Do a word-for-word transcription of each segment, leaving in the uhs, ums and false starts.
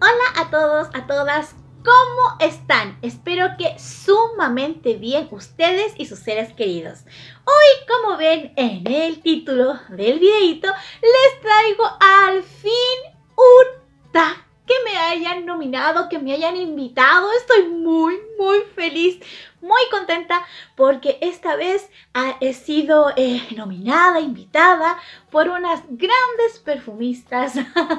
Hola a todos, a todas, ¿cómo están? Espero que sumamente bien ustedes y sus seres queridos. Hoy, como ven en el título del videito, les traigo al fin un tag que me hayan nominado, que me hayan invitado. Estoy muy, muy feliz, muy contenta porque esta vez he sido eh, nominada, invitada por unas grandes perfumistas,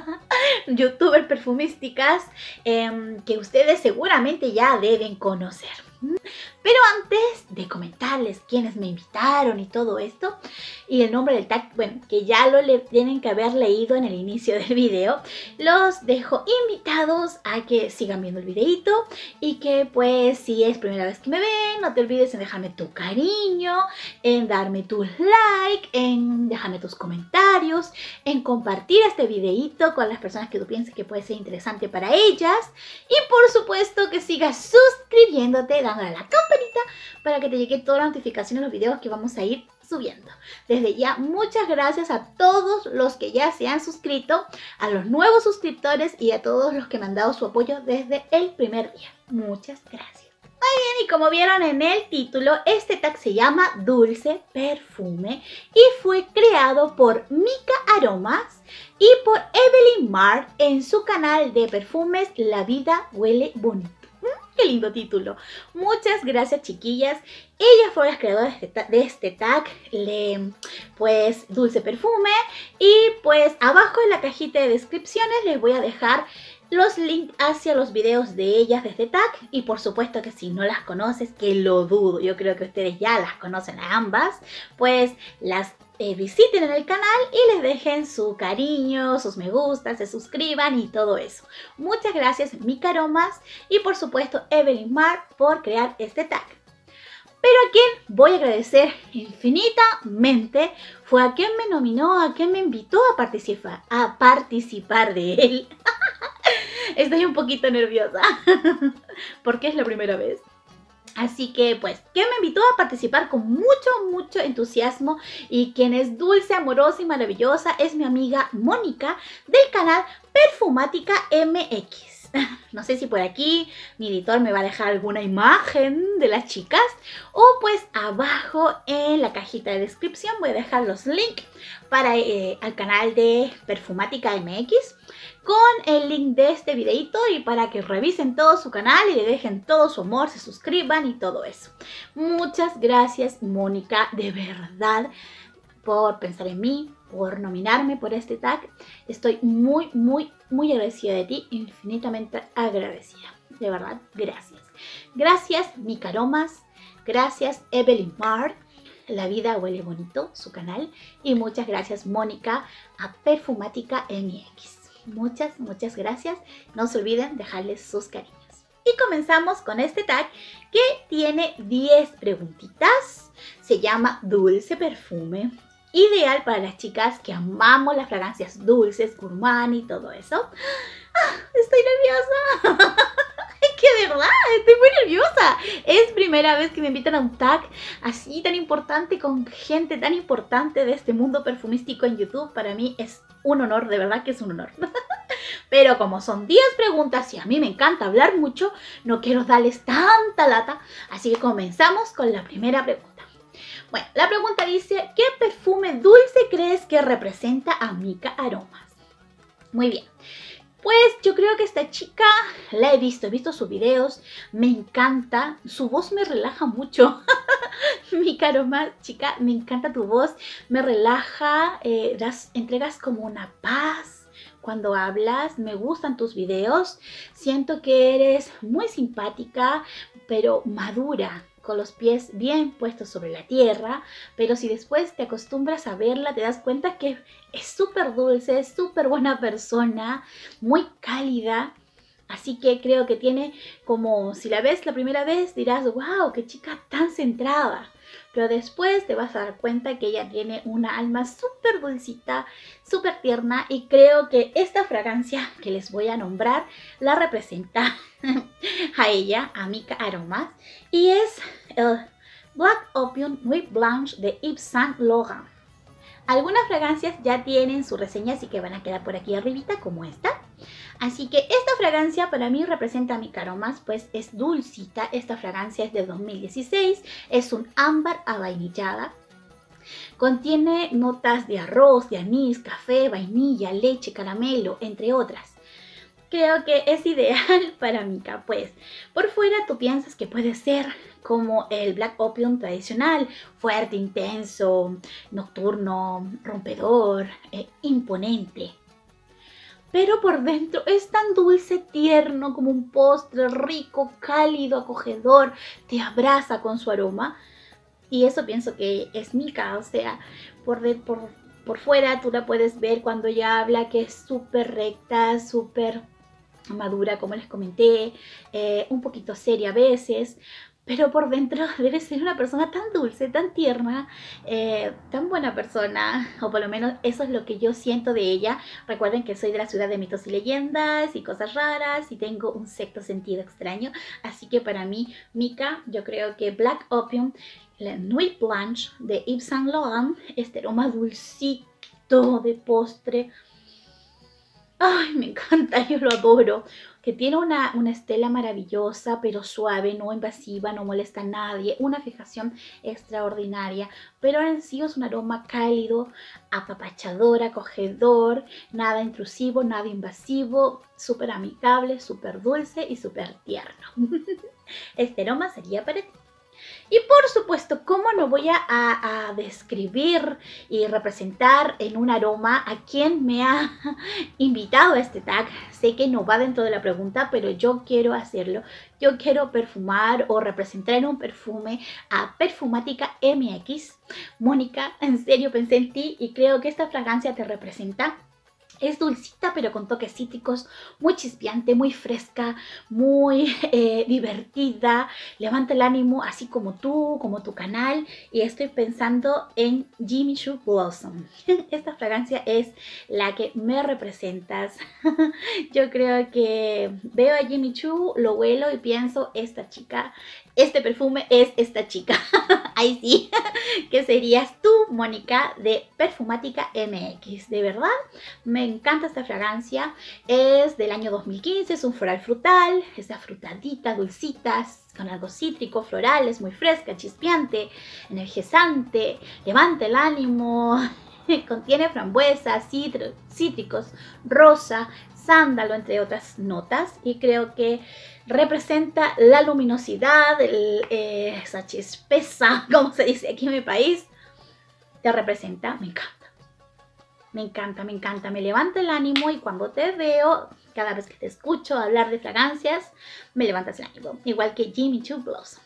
youtuber perfumísticas, eh, que ustedes seguramente ya deben conocer. Pero antes de comentarles quiénes me invitaron y todo esto, y el nombre del tag, bueno, que ya lo le tienen que haber leído en el inicio del video, los dejo invitados a que sigan viendo el videito y que pues si es primera vez que me ven, no te olvides en dejarme tu cariño, en darme tu like, en dejarme tus comentarios, en compartir este videito con las personas que tú pienses que puede ser interesante para ellas y por supuesto que sigas suscribiéndote, dándole a la campanita para que te llegue toda la notificación de los videos que vamos a ir subiendo. Desde ya, muchas gracias a todos los que ya se han suscrito, a los nuevos suscriptores y a todos los que me han dado su apoyo desde el primer día. Muchas gracias. Muy bien, y como vieron en el título, este tag se llama Dulce Perfume y fue creado por Mika Aromas y por Evelyn Mart en su canal de perfumes La Vida Huele Bonito. ¡Qué lindo título! Muchas gracias, chiquillas. Ellas fueron las creadoras de este tag, de este tag le, pues Dulce Perfume. Y pues abajo en la cajita de descripciones les voy a dejar los links hacia los videos de ellas de este tag. Y por supuesto que si no las conoces, que lo dudo, yo creo que ustedes ya las conocen a ambas, pues las eh, visiten en el canal y les dejen su cariño, sus me gusta, se suscriban y todo eso. Muchas gracias, Mika Aromas y por supuesto Evelyn Mart por crear este tag. Pero a quien voy a agradecer infinitamente fue a quien me nominó, a quien me invitó a participar, a participar de él. Estoy un poquito nerviosa porque es la primera vez. Así que pues, quien me invitó a participar con mucho, mucho entusiasmo y quien es dulce, amorosa y maravillosa es mi amiga Mónica del canal Perfumática M X. No sé si por aquí mi editor me va a dejar alguna imagen de las chicas o pues abajo en la cajita de descripción voy a dejar los links para eh, al canal de Perfumática M X con el link de este videito y para que revisen todo su canal y le dejen todo su amor, se suscriban y todo eso. Muchas gracias, Mónica, de verdad, por pensar en mí, por nominarme por este tag. Estoy muy, muy, muy agradecida de ti, infinitamente agradecida. De verdad, gracias. Gracias, Mika Aromas. Gracias, Evelyn Mart. La Vida Huele Bonito, su canal. Y muchas gracias, Mónica, a Perfumática M X. Muchas, muchas gracias. No se olviden dejarles sus cariños. Y comenzamos con este tag que tiene diez preguntitas. Se llama Dulce Perfume. Ideal para las chicas que amamos las fragancias dulces, gourmand y todo eso. ¡Ah! Estoy nerviosa. Es que de verdad, estoy muy nerviosa. Es primera vez que me invitan a un tag así tan importante con gente tan importante de este mundo perfumístico en YouTube. Para mí es un honor, de verdad que es un honor. Pero como son diez preguntas y a mí me encanta hablar mucho, no quiero darles tanta lata. Así que comenzamos con la primera pregunta. Bueno, la pregunta dice, ¿qué perfume dulce crees que representa a Mika Aromas? Muy bien. Pues yo creo que esta chica la he visto, he visto sus videos, me encanta, su voz me relaja mucho. Mika Aromas, chica, me encanta tu voz, me relaja, eh, das, entregas como una paz cuando hablas, me gustan tus videos, siento que eres muy simpática, pero madura, con los pies bien puestos sobre la tierra, pero si después te acostumbras a verla, te das cuenta que es súper dulce, es súper buena persona, muy cálida. Así que creo que tiene como, si la ves la primera vez, dirás, wow, qué chica tan centrada. Pero después te vas a dar cuenta que ella tiene una alma súper dulcita, súper tierna. Y creo que esta fragancia que les voy a nombrar la representa a ella, a Mika Aromas. Y es el Black Opium Nuit Blanche de Yves Saint Laurent. Algunas fragancias ya tienen su reseña, así que van a quedar por aquí arribita como esta. Así que esta fragancia para mí representa Mica Aromas, pues es dulcita. Esta fragancia es de dos mil dieciséis, es un ámbar avainillada. Contiene notas de arroz, de anís, café, vainilla, leche, caramelo, entre otras. Creo que es ideal para Mica, pues por fuera tú piensas que puede ser como el Black Opium tradicional, fuerte, intenso, nocturno, rompedor, eh, imponente. Pero por dentro es tan dulce, tierno, como un postre rico, cálido, acogedor, te abraza con su aroma. Y eso pienso que es Mica, o sea, por, de, por, por fuera tú la puedes ver cuando ella habla que es súper recta, súper madura, como les comenté, eh, un poquito seria a veces, pero por dentro debe ser una persona tan dulce, tan tierna, eh, tan buena persona, o por lo menos eso es lo que yo siento de ella. Recuerden que soy de la ciudad de mitos y leyendas y cosas raras y tengo un sexto sentido extraño, así que para mí, Mica, yo creo que Black Opium, la Nuit Blanche de Yves Saint Laurent, este aroma dulcito de postre. Ay, me encanta, yo lo adoro. Que tiene una, una estela maravillosa, pero suave, no invasiva, no molesta a nadie. Una fijación extraordinaria. Pero en sí es un aroma cálido, apapachador, acogedor, nada intrusivo, nada invasivo, súper amigable, súper dulce y súper tierno. Este aroma sería para ti. Y por supuesto, ¿cómo no voy a, a, a describir y representar en un aroma a quien me ha invitado a este tag? Sé que no va dentro de la pregunta, pero yo quiero hacerlo. Yo quiero perfumar o representar en un perfume a Perfumática M X. Mónica, en serio pensé en ti y creo que esta fragancia te representa. Es dulcita pero con toques cítricos, muy chispeante, muy fresca, muy eh, divertida, levanta el ánimo así como tú, como tu canal. Y estoy pensando en Jimmy Choo Blossom. Esta fragancia es la que me representas. Yo creo que veo a Jimmy Choo, lo huelo y pienso, esta chica, este perfume es esta chica. Ahí sí, que serías tú, Mónica, de Perfumática M X. De verdad, me encanta esta fragancia. Es del año dos mil quince, es un floral frutal, es afrutadita, dulcita, con algo cítrico, floral, es muy fresca, chispeante, energizante, levanta el ánimo. Contiene frambuesas, cítricos, rosa, sándalo, entre otras notas, y creo que representa la luminosidad, el, eh, esa chispeza, como se dice aquí en mi país, te representa. Me encanta, me encanta, me encanta, me levanta el ánimo y cuando te veo, cada vez que te escucho hablar de fragancias, me levantas el ánimo, igual que Jimmy Choo Blossom.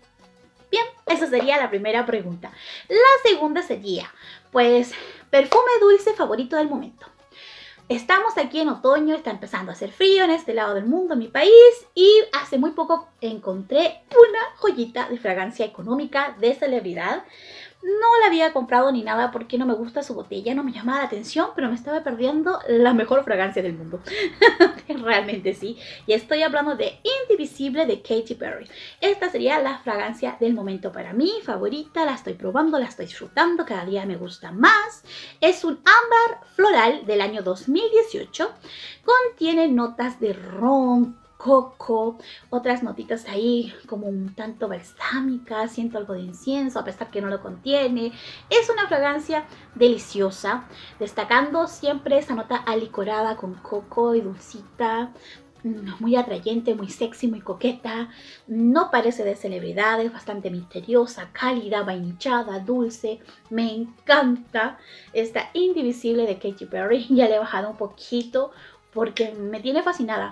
Bien, esa sería la primera pregunta. La segunda sería, pues, perfume dulce favorito del momento. Estamos aquí en otoño, está empezando a hacer frío en este lado del mundo, en mi país, y hace muy poco encontré una joyita de fragancia económica de celebridad. No la había comprado ni nada porque no me gusta su botella, no me llamaba la atención, pero me estaba perdiendo la mejor fragancia del mundo. Realmente sí. Y estoy hablando de Indivisible de Katy Perry. Esta sería la fragancia del momento para mí, favorita. La estoy probando, la estoy disfrutando, cada día me gusta más. Es un ámbar floral del año dos mil dieciocho. Contiene notas de ron, coco, otras notitas ahí como un tanto balsámicas, siento algo de incienso a pesar que no lo contiene. Es una fragancia deliciosa, destacando siempre esa nota alicorada con coco y dulcita, muy atrayente, muy sexy, muy coqueta. No parece de celebridad, es bastante misteriosa, cálida, vainillada, dulce. Me encanta esta Indivisible de Katy Perry. Ya le he bajado un poquito porque me tiene fascinada.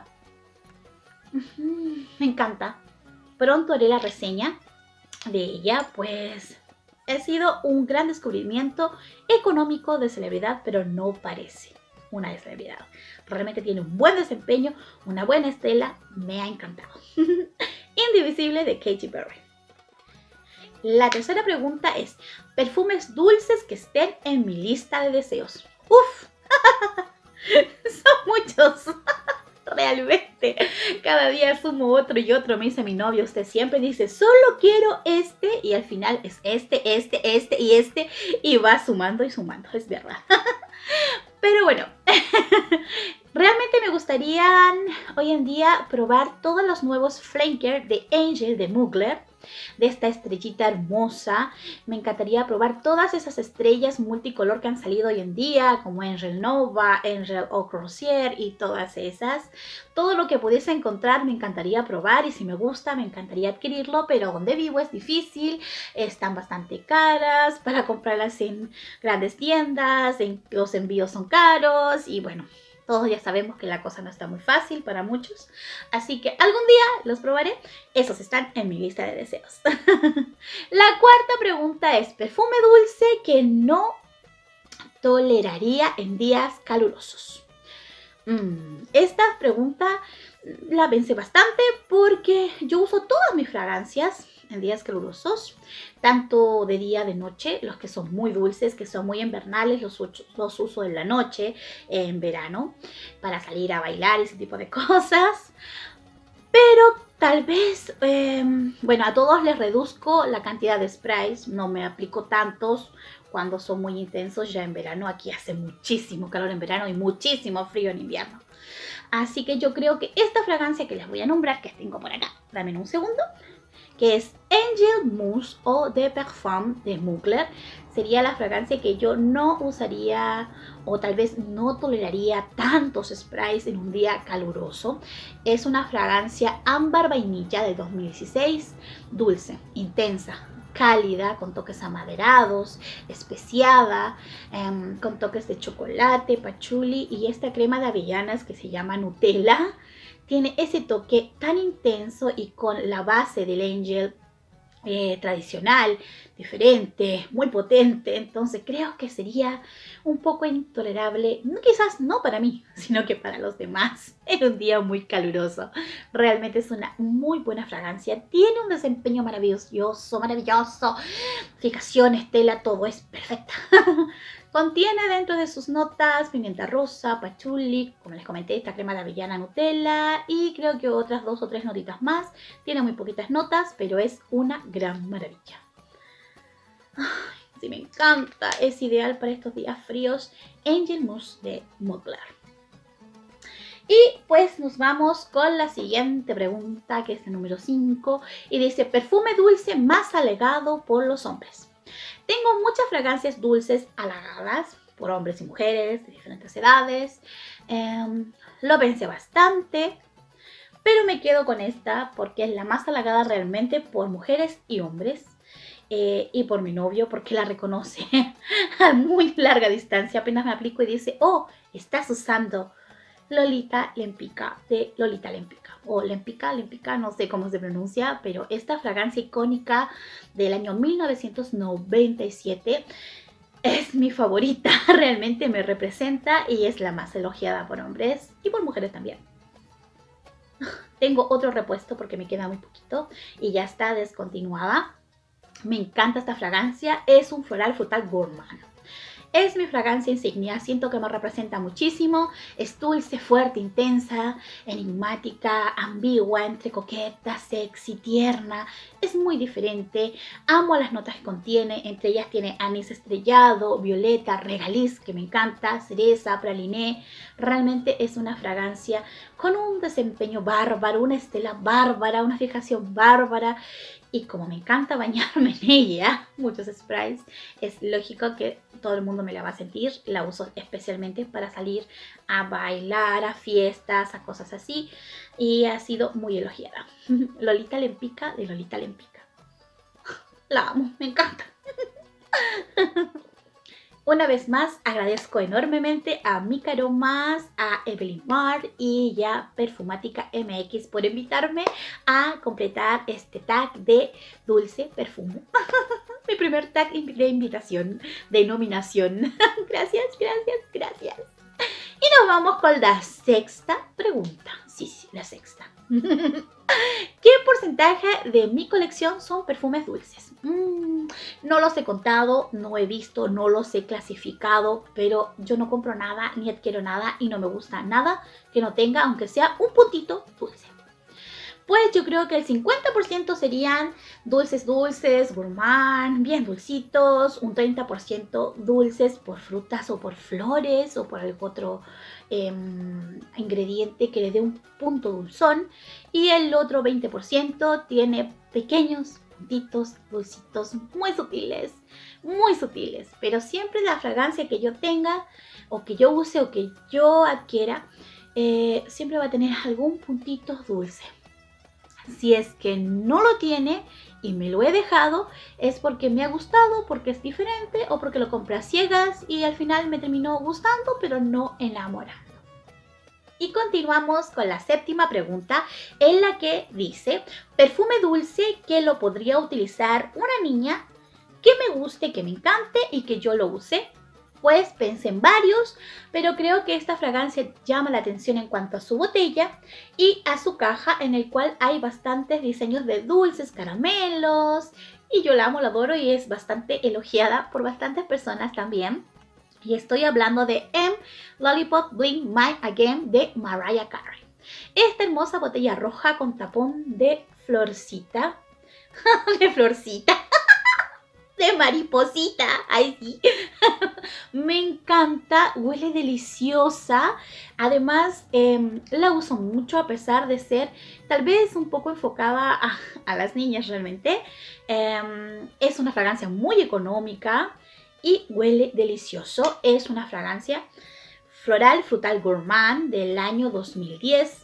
Me encanta. Pronto haré la reseña de ella, pues ha sido un gran descubrimiento económico de celebridad, pero no parece una de celebridad. Realmente tiene un buen desempeño, una buena estela, me ha encantado. Indivisible de Katy Perry. La tercera pregunta es, perfumes dulces que estén en mi lista de deseos. ¡Uf! Son muchos. Realmente, cada día sumo otro y otro. Me dice mi novio, usted siempre dice, solo quiero este, y al final es este, este, este y este, y va sumando y sumando, es verdad. Pero bueno, Realmente me gustaría hoy en día probar todos los nuevos flanker de Angel de Mugler, de esta estrellita hermosa. Me encantaría probar todas esas estrellas multicolor que han salido hoy en día, como Angel Nova, Angel Eau Crozier y todas esas. Todo lo que pudiese encontrar me encantaría probar, y si me gusta me encantaría adquirirlo, pero donde vivo es difícil, están bastante caras para comprarlas en grandes tiendas, en, los envíos son caros y bueno, todos ya sabemos que la cosa no está muy fácil para muchos. Así que algún día los probaré. Esos están en mi lista de deseos. La cuarta pregunta es: perfume dulce que no toleraría en días calurosos. Mm, esta pregunta la pensé bastante porque yo uso todas mis fragancias en días calurosos, tanto de día, de noche. Los que son muy dulces, que son muy invernales, los, los uso en la noche, en verano, para salir a bailar y ese tipo de cosas. Pero tal vez, eh, bueno, a todos les reduzco la cantidad de sprays, no me aplico tantos cuando son muy intensos ya en verano. Aquí hace muchísimo calor en verano y muchísimo frío en invierno. Así que yo creo que esta fragancia que les voy a nombrar, que tengo por acá, dame un segundo, que es Angel Mousse Eau de Parfum de Mugler, sería la fragancia que yo no usaría o tal vez no toleraría tantos sprays en un día caluroso. Es una fragancia ámbar vainilla de dos mil dieciséis, dulce, intensa, cálida, con toques amaderados, especiada, eh, con toques de chocolate, pachuli y esta crema de avellanas que se llama Nutella. Tiene ese toque tan intenso y con la base del Angel eh, tradicional, diferente, muy potente. Entonces creo que sería un poco intolerable, quizás no para mí, sino que para los demás en un día muy caluroso. Realmente es una muy buena fragancia. Tiene un desempeño maravilloso, maravilloso. Fijación, estela, todo es perfecta. Contiene dentro de sus notas pimienta rosa, pachuli, como les comenté, esta crema de avellana, Nutella y creo que otras dos o tres notitas más. Tiene muy poquitas notas, pero es una gran maravilla. Ay, sí, me encanta. Es ideal para estos días fríos. Angel Mousse de Mugler. Y pues nos vamos con la siguiente pregunta, que es el número cinco. Y dice: perfume dulce más halagado por los hombres. Tengo muchas fragancias dulces halagadas por hombres y mujeres de diferentes edades. Eh, lo pensé bastante, pero me quedo con esta porque es la más halagada realmente por mujeres y hombres. Eh, y por mi novio, porque la reconoce a muy larga distancia. Apenas me aplico y dice: oh, estás usando Lolita Lempicka de Lolita Lempicka, o Lempicka, Lempicka, no sé cómo se pronuncia, pero esta fragancia icónica del año mil novecientos noventa y siete es mi favorita. Realmente me representa y es la más elogiada por hombres y por mujeres también. Tengo otro repuesto porque me queda muy poquito y ya está descontinuada. Me encanta esta fragancia, es un floral frutal gourmand. Es mi fragancia insignia, siento que me representa muchísimo. Es dulce, fuerte, intensa, enigmática, ambigua, entre coqueta, sexy, tierna. Es muy diferente. Amo las notas que contiene, entre ellas tiene anís estrellado, violeta, regaliz, que me encanta, cereza, praliné. Realmente es una fragancia con un desempeño bárbaro, una estela bárbara, una fijación bárbara. Y como me encanta bañarme en ella, muchos sprays, es lógico que todo el mundo me la va a sentir. La uso especialmente para salir a bailar, a fiestas, a cosas así. Y ha sido muy elogiada. Lolita Lempicka de Lolita Lempicka. La amo, me encanta. Una vez más, agradezco enormemente a Mica Aromas, a Evelyn Mart y ya Perfumática M X por invitarme a completar este tag de dulce perfume. Mi primer tag de invitación, de nominación. Gracias, gracias, gracias. Y nos vamos con la sexta pregunta. Sí, sí, la sexta. ¿Qué porcentaje de mi colección son perfumes dulces? Mm, no los he contado, no he visto, no los he clasificado, pero yo no compro nada ni adquiero nada y no me gusta nada que no tenga, aunque sea un puntito dulce. Pues yo creo que el cincuenta por ciento serían dulces dulces, gourmand, bien dulcitos, un treinta por ciento dulces por frutas o por flores o por algún otro eh, ingrediente que le dé un punto dulzón, y el otro veinte por ciento tiene pequeños puntitos dulcitos muy sutiles, muy sutiles, pero siempre la fragancia que yo tenga o que yo use o que yo adquiera eh, siempre va a tener algún puntito dulce. Si es que no lo tiene y me lo he dejado, es porque me ha gustado, porque es diferente o porque lo compré a ciegas y al final me terminó gustando, pero no enamorando. Y continuamos con la séptima pregunta, en la que dice: perfume dulce que lo podría utilizar una niña que me guste, que me encante y que yo lo use. Pues pensé en varios, pero creo que esta fragancia llama la atención en cuanto a su botella y a su caja, en el cual hay bastantes diseños de dulces, caramelos, y yo la amo, la adoro y es bastante elogiada por bastantes personas también. Y estoy hablando de M Lollipop Bling Mine Again de Mariah Carey. Esta hermosa botella roja con tapón de florcita, de florcita, de mariposita, ay sí, me encanta, huele deliciosa. Además eh, la uso mucho a pesar de ser tal vez un poco enfocada a, a las niñas realmente. Eh, es una fragancia muy económica y huele delicioso. Es una fragancia floral frutal gourmand del año dos mil diez.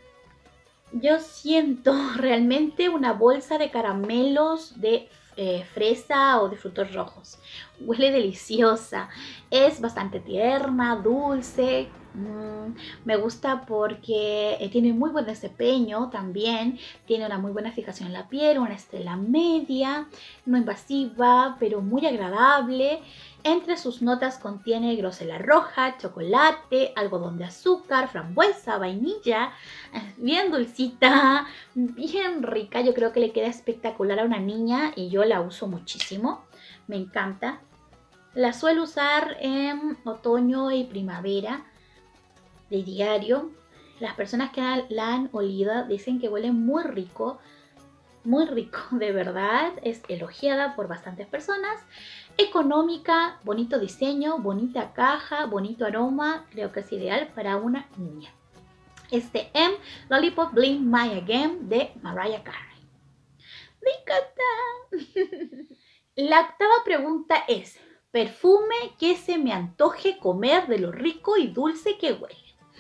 Yo siento realmente una bolsa de caramelos de eh, fresa o de frutos rojos. Huele deliciosa. Es bastante tierna, dulce. Mm, me gusta porque eh, tiene muy buen desempeño también. Tiene una muy buena fijación en la piel, una estrella media, no invasiva, pero muy agradable. Entre sus notas contiene grosella roja, chocolate, algodón de azúcar, frambuesa, vainilla, bien dulcita, bien rica. Yo creo que le queda espectacular a una niña y yo la uso muchísimo. Me encanta. La suelo usar en otoño y primavera de diario. Las personas que la han olido dicen que huele muy rico. Muy rico, de verdad. Es elogiada por bastantes personas. Económica, bonito diseño, bonita caja, bonito aroma. Creo que es ideal para una niña. Este M Lollipop Bling Mine Again de Mariah Carey. ¡Me encanta! La octava pregunta es: perfume que se me antoje comer de lo rico y dulce que huele.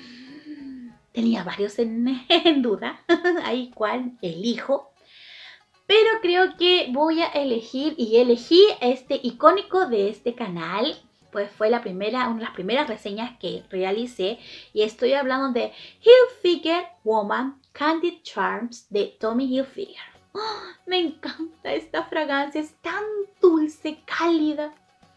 Tenía varios en, en duda. Ahí cuál elijo. Pero creo que voy a elegir y elegí este icónico de este canal. Pues fue la primera, una de las primeras reseñas que realicé. Y estoy hablando de Hilfiger Woman Candid Charms de Tommy Hilfiger. ¡Oh! Me encanta esta fragancia. Es tan dulce, cálida.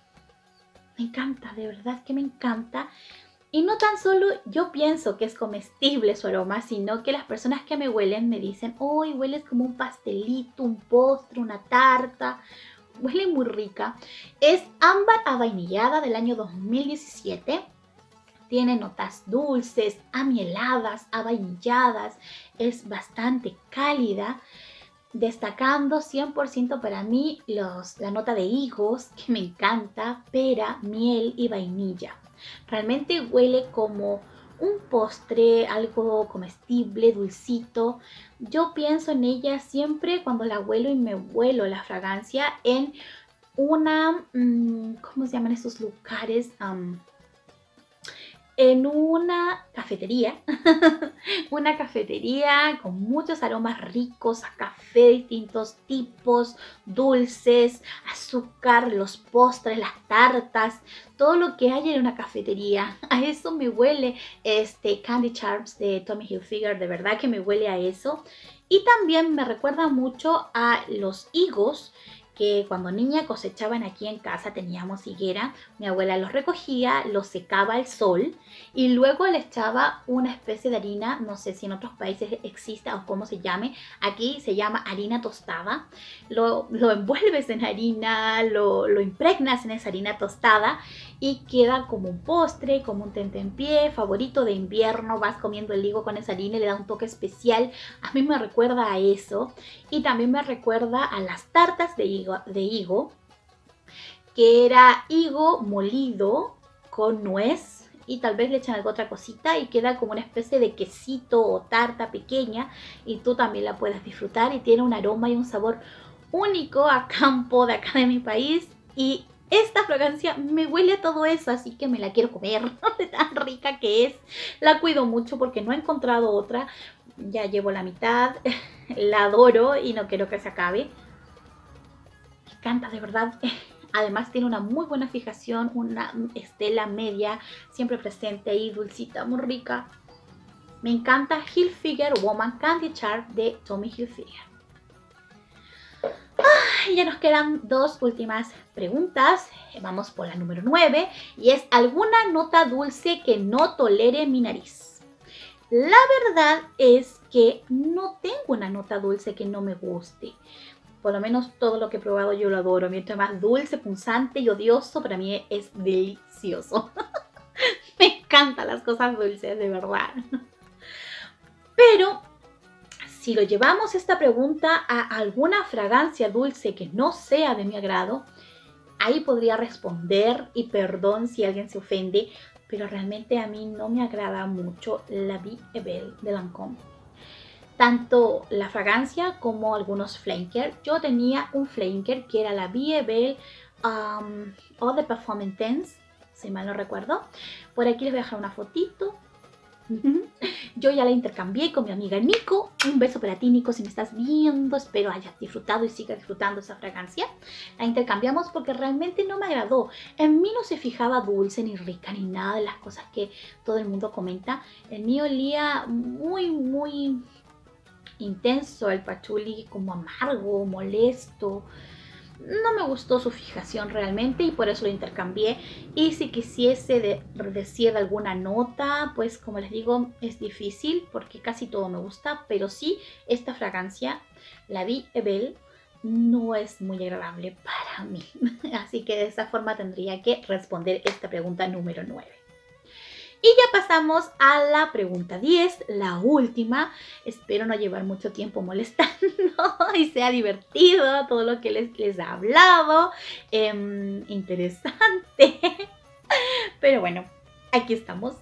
Me encanta, de verdad que me encanta. Y no tan solo yo pienso que es comestible su aroma, sino que las personas que me huelen me dicen: ¡uy, hueles como un pastelito, un postre, una tarta! Huele muy rica. Es ámbar avainillada del año dos mil diecisiete. Tiene notas dulces, amieladas, avainilladas. Es bastante cálida. Destacando cien por ciento para mí los, la nota de higos, que me encanta, pera, miel y vainilla. Realmente huele como un postre, algo comestible, dulcito. Yo pienso en ella siempre cuando la huelo y me huelo la fragancia en una, mmm, ¿cómo se llaman esos lugares? Um, en una cafetería, una cafetería con muchos aromas ricos, a café de distintos tipos, dulces, azúcar, los postres, las tartas, todo lo que hay en una cafetería. A eso me huele este Candy Charms de Tommy Hilfiger, de verdad que me huele a eso. Y también me recuerda mucho a los higos que cuando niña cosechaban aquí en casa. Teníamos higuera, mi abuela los recogía, los secaba al sol y luego le echaba una especie de harina, no sé si en otros países exista o cómo se llame, aquí se llama harina tostada. Lo, lo envuelves en harina, lo, lo impregnas en esa harina tostada y queda como un postre, como un tentempié, favorito de invierno. Vas comiendo el higo con esa harina y le da un toque especial. A mí me recuerda a eso y también me recuerda a las tartas de higo, de higo que era higo molido con nuez y tal vez le echan alguna otra cosita y queda como una especie de quesito o tarta pequeña y tú también la puedes disfrutar y tiene un aroma y un sabor único a campo de acá de mi país y esta fragancia me huele a todo eso, así que me la quiero comer, de tan rica que es. La cuido mucho porque no he encontrado otra, ya llevo la mitad, la adoro y no quiero que se acabe. Me encanta, de verdad. Además tiene una muy buena fijación, una estela media, siempre presente y dulcita, muy rica. Me encanta Hilfiger Woman Candy Charm de Tommy Hilfiger. Ah, ya nos quedan dos últimas preguntas. Vamos por la número nueve y es ¿alguna nota dulce que no tolere mi nariz? La verdad es que no tengo una nota dulce que no me guste. Por lo menos todo lo que he probado yo lo adoro. Mientras más dulce, punzante y odioso, para mí es delicioso. Me encantan las cosas dulces, de verdad. Pero si lo llevamos esta pregunta a alguna fragancia dulce que no sea de mi agrado, ahí podría responder, y perdón si alguien se ofende, pero realmente a mí no me agrada mucho la Vie et Belle de Lancôme. Tanto la fragancia como algunos flankers. Yo tenía un flanker que era la Vie et Belle um, Eau de Parfum Intense, si mal no recuerdo. Por aquí les voy a dejar una fotito. Yo ya la intercambié con mi amiga Nico. Un beso para ti, Nico, si me estás viendo. Espero hayas disfrutado y sigas disfrutando esa fragancia. La intercambiamos porque realmente no me agradó. En mí no se fijaba dulce, ni rica, ni nada de las cosas que todo el mundo comenta. El mío olía muy, muy intenso, el patchouli como amargo, molesto. No me gustó su fijación realmente y por eso lo intercambié. Y si quisiese de, decir alguna nota, pues como les digo, es difícil porque casi todo me gusta. Pero sí, esta fragancia, la Vie et Belle, no es muy agradable para mí. Así que de esa forma tendría que responder esta pregunta número nueve. Y ya pasamos a la pregunta diez, la última. Espero no llevar mucho tiempo molestando y sea divertido todo lo que les, les he hablado. Eh, interesante. Pero bueno, aquí estamos.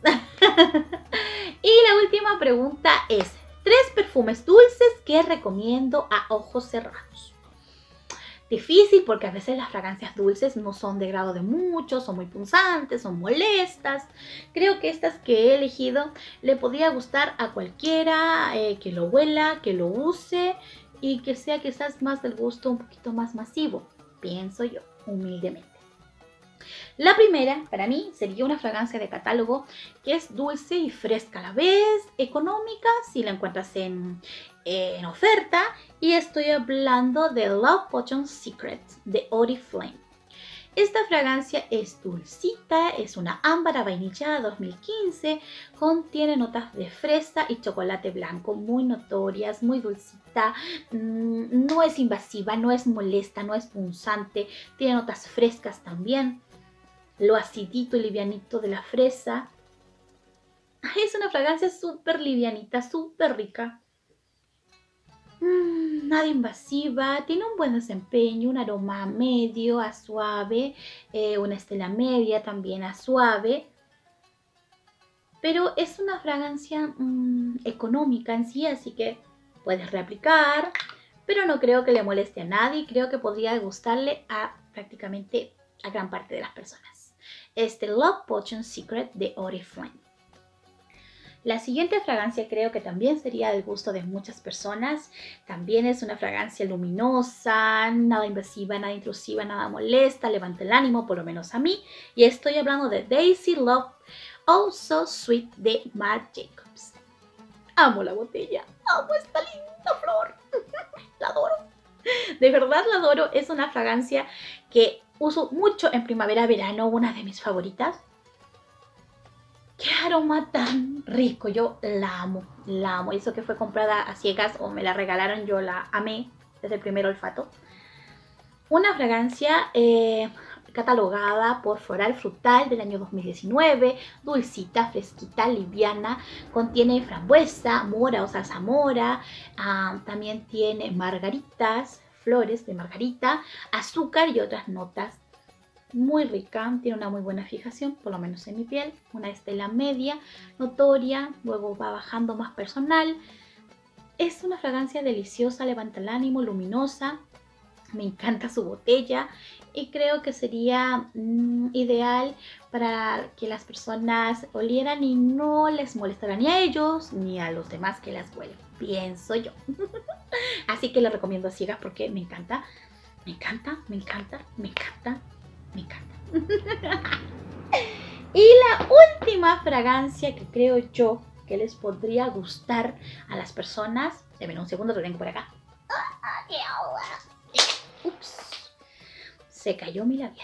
Y la última pregunta es, tres perfumes dulces que recomiendo a ojos cerrados. Difícil porque a veces las fragancias dulces no son de grado de muchos, son muy punzantes, son molestas. Creo que estas que he elegido le podría gustar a cualquiera eh, que lo huela, que lo use y que sea quizás más del gusto un poquito más masivo, pienso yo, humildemente. La primera, para mí, sería una fragancia de catálogo que es dulce y fresca a la vez, económica, si la encuentras en, en oferta. Y estoy hablando de Love Potion Secret de Oriflame. Esta fragancia es dulcita, es una ámbar vainillada dos mil quince, contiene notas de fresa y chocolate blanco muy notorias, muy dulcita, no es invasiva, no es molesta, no es punzante, tiene notas frescas también. Lo acidito y livianito de la fresa. Es una fragancia súper livianita, súper rica. Mm, nada invasiva, tiene un buen desempeño, un aroma medio a suave, eh, una estela media también a suave. Pero es una fragancia mmm, económica en sí, así que puedes reaplicar. Pero no creo que le moleste a nadie, creo que podría gustarle a prácticamente a gran parte de las personas. Este Love Potion Secret de Oriflame. La siguiente fragancia creo que también sería del gusto de muchas personas. También es una fragancia luminosa, nada invasiva, nada intrusiva, nada molesta, levanta el ánimo, por lo menos a mí. Y estoy hablando de Daisy Love Oh So Sweet de Marc Jacobs. Amo la botella, amo esta linda flor, la adoro. De verdad la adoro, es una fragancia que uso mucho en primavera-verano, una de mis favoritas. ¡Qué aroma tan rico! Yo la amo, la amo. Y eso que fue comprada a ciegas o me la regalaron, yo la amé desde el primer olfato. Una fragancia eh, catalogada por Floral Frutal del año dos mil diecinueve, dulcita, fresquita, liviana, contiene frambuesa, mora o zarzamora, uh, también tiene margaritas, flores de margarita, azúcar y otras notas. Muy rica, tiene una muy buena fijación, por lo menos en mi piel, una estela media, notoria, luego va bajando más personal. Es una fragancia deliciosa, levanta el ánimo, luminosa. Me encanta su botella y creo que sería mmm, ideal para que las personas olieran y no les molestará ni a ellos ni a los demás que las huelen, pienso yo. Así que lo recomiendo a ciegas porque me encanta, me encanta, me encanta, me encanta, me encanta. Y la última fragancia que creo yo que les podría gustar a las personas. Deme un segundo, lo tengo por acá. Ups, se cayó mi labial.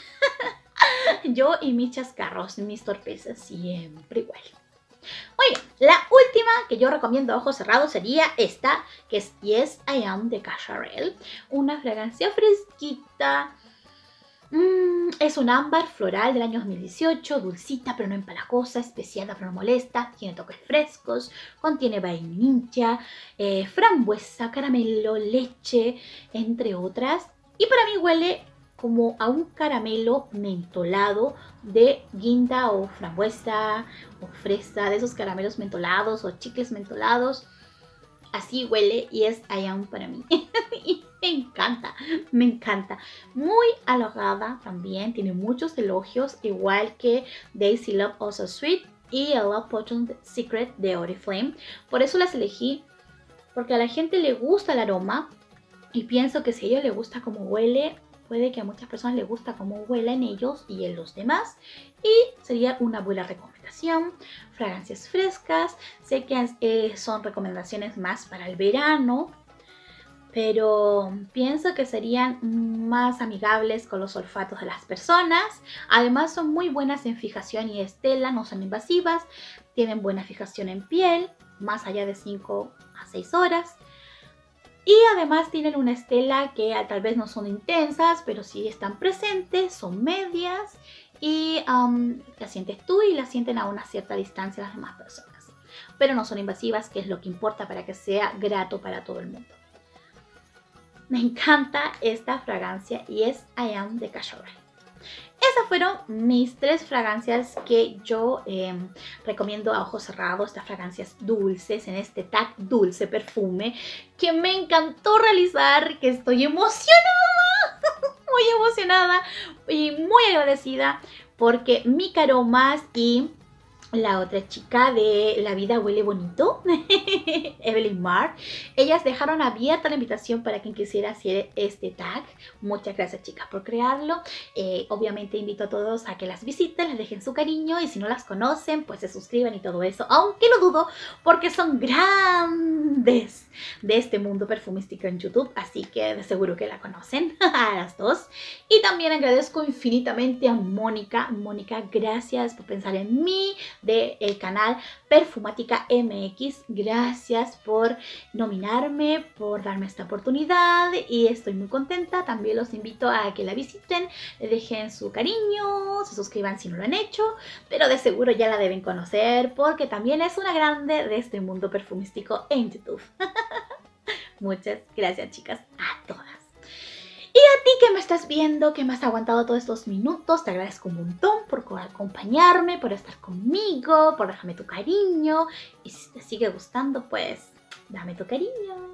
Yo y mis chascarros, mis torpezas, siempre igual. Oye, la última que yo recomiendo a ojos cerrados sería esta, que es Yes I Am de Cacharel. Una fragancia fresquita. Mm, es un ámbar floral del año dos mil dieciocho, dulcita pero no empalagosa, especiada pero no molesta, tiene toques frescos, contiene vainilla, eh, frambuesa, caramelo, leche, entre otras. Y para mí huele como a un caramelo mentolado de guinda o frambuesa o fresa, de esos caramelos mentolados o chicles mentolados. Así huele y es I Am para mí. Y me encanta, me encanta. Muy halagada también, tiene muchos elogios, igual que Daisy Love Also Sweet y A Love Potion Secret de Oriflame. Por eso las elegí, porque a la gente le gusta el aroma y pienso que si a ellos les gusta cómo huele, puede que a muchas personas les gusta cómo huela en ellos y en los demás. Y sería una buena recomendación. Fragancias frescas. Sé que eh, son recomendaciones más para el verano, pero pienso que serían más amigables con los olfatos de las personas. Además son muy buenas en fijación y estela, no son invasivas. Tienen buena fijación en piel, más allá de cinco a seis horas. Y además tienen una estela que tal vez no son intensas, pero sí están presentes, son medias y um, las sientes tú y las sienten a una cierta distancia las demás personas. Pero no son invasivas, que es lo que importa para que sea grato para todo el mundo. Me encanta esta fragancia y es I Am de Cacharel. Esas fueron mis tres fragancias que yo eh, recomiendo a ojos cerrados. Estas fragancias dulces en este tag dulce perfume que me encantó realizar, que estoy emocionada, muy emocionada y muy agradecida porque Mica Aromas y la otra chica de La Vida Huele Bonito, Evelyn Mar, ellas dejaron abierta la invitación para quien quisiera hacer este tag. Muchas gracias, chicas, por crearlo. Eh, obviamente invito a todos a que las visiten, les dejen su cariño y si no las conocen, pues se suscriban y todo eso, aunque lo dudo porque son grandes de este mundo perfumístico en YouTube, así que de seguro que la conocen a las dos. Y también agradezco infinitamente a Mónica. Mónica, gracias por pensar en mí, del canal Perfumática M X. Gracias por nominarme, por darme esta oportunidad y estoy muy contenta. También los invito a que la visiten, le dejen su cariño, se suscriban si no lo han hecho, pero de seguro ya la deben conocer porque también es una grande de este mundo perfumístico en YouTube. Muchas gracias, chicas, a todas. Y a ti que me estás viendo, que me has aguantado todos estos minutos, te agradezco un montón por acompañarme, por estar conmigo, por dejarme tu cariño. Y si te sigue gustando, pues dame tu cariño.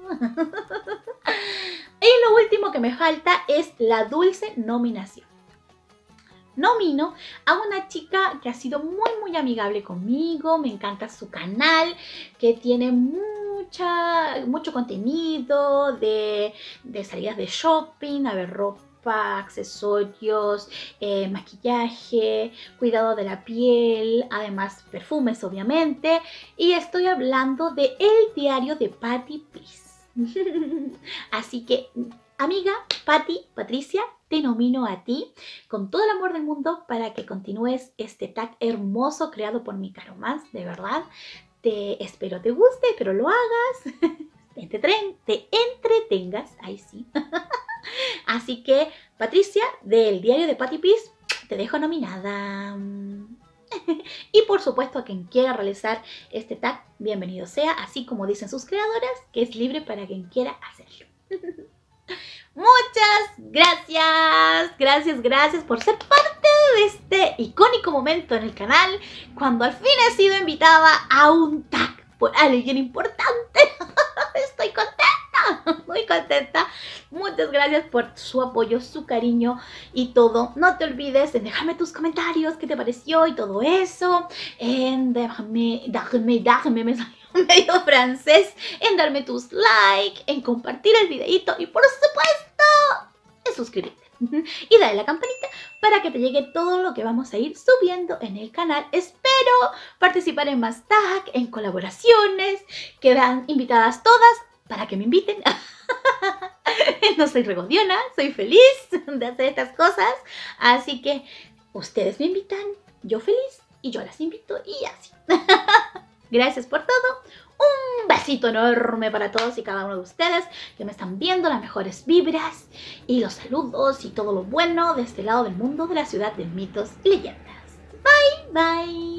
Y lo último que me falta es la dulce nominación. Nomino a una chica que ha sido muy muy amigable conmigo, me encanta su canal, que tiene mucha, mucho contenido de, de salidas de shopping, a ver, ropa, accesorios, eh, maquillaje, cuidado de la piel, además perfumes obviamente, y estoy hablando de El Diario de Patty Please. Así que, amiga Patty, Patricia, te nomino a ti con todo el amor del mundo para que continúes este tag hermoso creado por Mica Aromas. De verdad, te espero te guste, pero lo hagas, te, te entretengas, ahí sí. Así que, Patricia, del diario de Patty Piece, te dejo nominada. Y por supuesto, a quien quiera realizar este tag, bienvenido sea, así como dicen sus creadoras, que es libre para quien quiera hacerlo. Muchas gracias, gracias, gracias por ser parte de este icónico momento en el canal, cuando al fin he sido invitada a un tag por alguien importante. Estoy contenta, muy contenta. Muchas gracias por su apoyo, su cariño y todo. No te olvides de dejarme tus comentarios, qué te pareció y todo eso. En déjame, déjame, déjame, me salió medio francés. En darme tus likes, en compartir el videito y por supuesto, en suscribirte. Y dale a la campanita para que te llegue todo lo que vamos a ir subiendo en el canal. Espero participar en más tags, en colaboraciones. Quedan invitadas todas para que me inviten. No soy regodiona, soy feliz de hacer estas cosas. Así que ustedes me invitan, yo feliz y yo las invito y así. Gracias por todo. Un besito enorme para todos y cada uno de ustedes que me están viendo, las mejores vibras y los saludos y todo lo bueno de este lado del mundo de la ciudad de mitos y leyendas. Bye, bye.